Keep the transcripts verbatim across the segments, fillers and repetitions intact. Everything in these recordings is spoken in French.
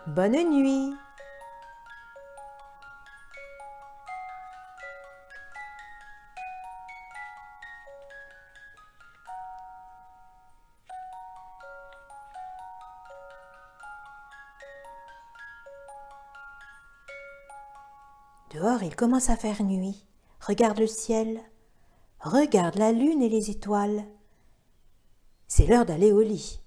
Bonne nuit. Dehors, il commence à faire nuit. Regarde le ciel. Regarde la lune et les étoiles. C'est l'heure d'aller au lit.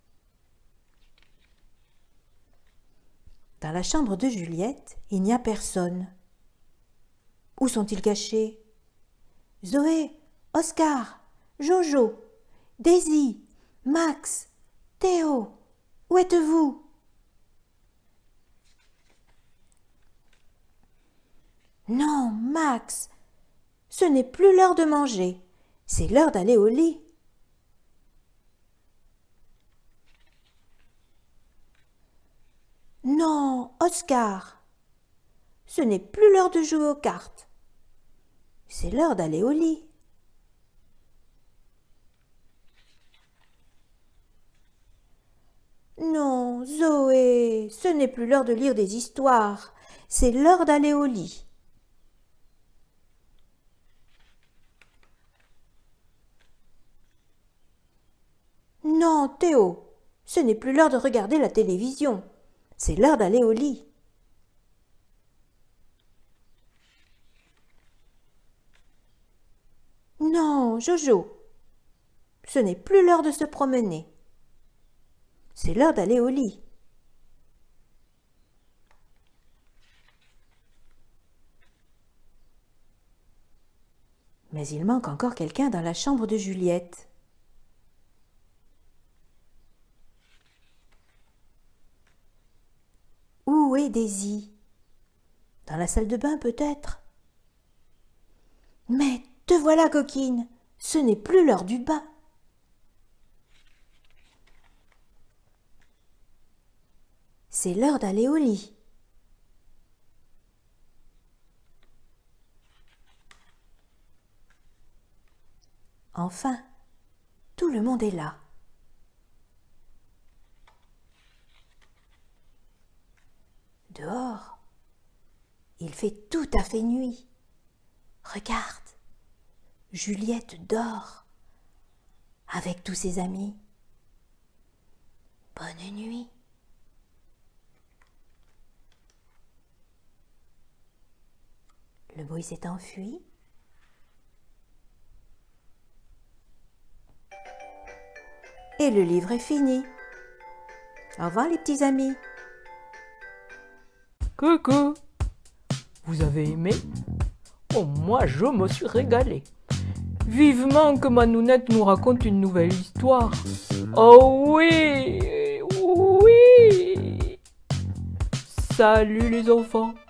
Dans la chambre de Juliette, il n'y a personne. Où sont-ils cachés? Zoé, Oscar, Jojo, Daisy, Max, Théo, où êtes-vous? Non, Max, ce n'est plus l'heure de manger, c'est l'heure d'aller au lit. Non, Oscar, ce n'est plus l'heure de jouer aux cartes, c'est l'heure d'aller au lit. Non, Zoé, ce n'est plus l'heure de lire des histoires, c'est l'heure d'aller au lit. Non, Théo, ce n'est plus l'heure de regarder la télévision, c'est l'heure d'aller au lit. Non, Jojo, ce n'est plus l'heure de se promener, c'est l'heure d'aller au lit. Mais il manque encore quelqu'un dans la chambre de Juliette. Où est Daisy? Dans la salle de bain peut-être? Mais te voilà, coquine, ce n'est plus l'heure du bain. C'est l'heure d'aller au lit. Enfin, tout le monde est là. Dehors, il fait tout à fait nuit. Regarde, Juliette dort avec tous ses amis. Bonne nuit. Le bruit s'est enfui. Et le livre est fini. Au revoir les petits amis. Coucou! Vous avez aimé? Oh, moi je me suis régalé. Vivement que Manounette nous raconte une nouvelle histoire. Oh oui! Oui! Salut les enfants!